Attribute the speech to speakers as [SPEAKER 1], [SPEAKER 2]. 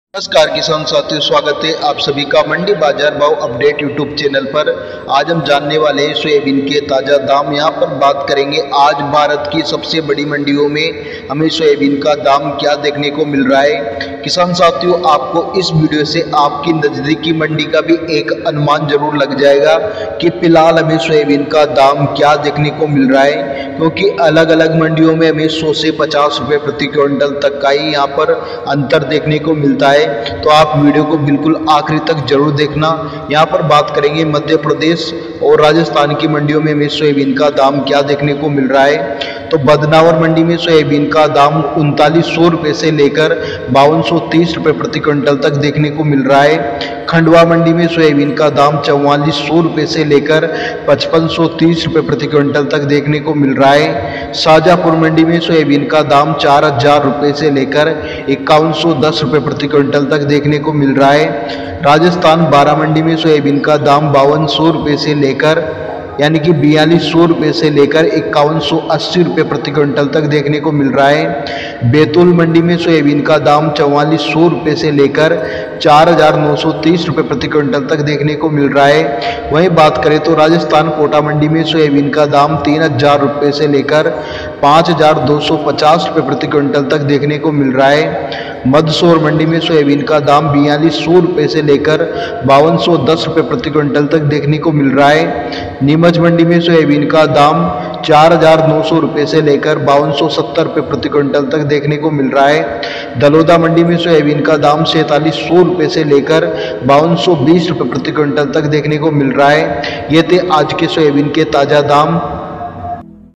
[SPEAKER 1] नमस्कार किसान साथियों, स्वागत है आप सभी का मंडी बाजार भाव अपडेट यूट्यूब चैनल पर। आज हम जानने वाले हैं सोयाबीन के ताज़ा दाम। यहां पर बात करेंगे आज भारत की सबसे बड़ी मंडियों में हमें सोयाबीन का दाम क्या देखने को मिल रहा है। किसान साथियों, आपको इस वीडियो से आपकी नज़दीकी मंडी का भी एक अनुमान जरूर लग जाएगा कि फिलहाल हमें सोयाबीन का दाम क्या देखने को मिल रहा है, क्योंकि अलग अलग मंडियों में हमें 100 से 50 रुपये प्रति क्विंटल तक का ही यहाँ पर अंतर देखने को मिलता है। तो आप वीडियो को बिल्कुल आखिरी तक जरूर देखना। यहाँ पर बात करेंगे मध्य प्रदेश और राजस्थान की मंडियों में हमें सोयाबीन का दाम क्या देखने को मिल रहा है। तो बदनावर मंडी में सोयाबीन का दाम 3900 रुपये से लेकर 5230 रुपये प्रति क्विंटल तक देखने को मिल रहा है। खंडवा मंडी में सोयाबीन का दाम 4400 रुपये से लेकर 5530 रुपये प्रति क्विंटल तक देखने को मिल रहा है। शाजापुर मंडी में सोयाबीन का दाम 4000 रुपये से लेकर 5110 रुपये प्रति क्विंटल तक देखने को मिल रहा है। राजस्थान बारा मंडी में सोयाबीन का दाम 5200 रुपये से लेकर यानी कि 4200 रुपये से लेकर 5180 रुपये प्रति क्विंटल तक देखने को मिल रहा है। बैतूल मंडी में सोयाबीन का दाम 4400 रुपये से लेकर 4930 रुपये प्रति क्विंटल तक देखने को मिल रहा है। वहीं बात करें तो राजस्थान कोटा मंडी में सोयाबीन का दाम 3000 रुपये से लेकर 5250 रुपये प्रति क्विंटल तक देखने को मिल रहा है। मंदसौर मंडी में सोयाबीन का दाम 4200 रुपये से लेकर 5210 रुपये प्रति क्विंटल तक देखने को मिल रहा है। नीमच मंडी में सोयाबीन का दाम 4900 रुपये से लेकर 5270 रुपये प्रति क्विंटल तक देखने को मिल रहा है। दलोदा मंडी में सोयाबीन का दाम 4700 रुपये से लेकर 5220 रुपये प्रति क्विंटल तक देखने को मिल रहा है। ये थे आज के सोयाबीन के ताज़ा दाम।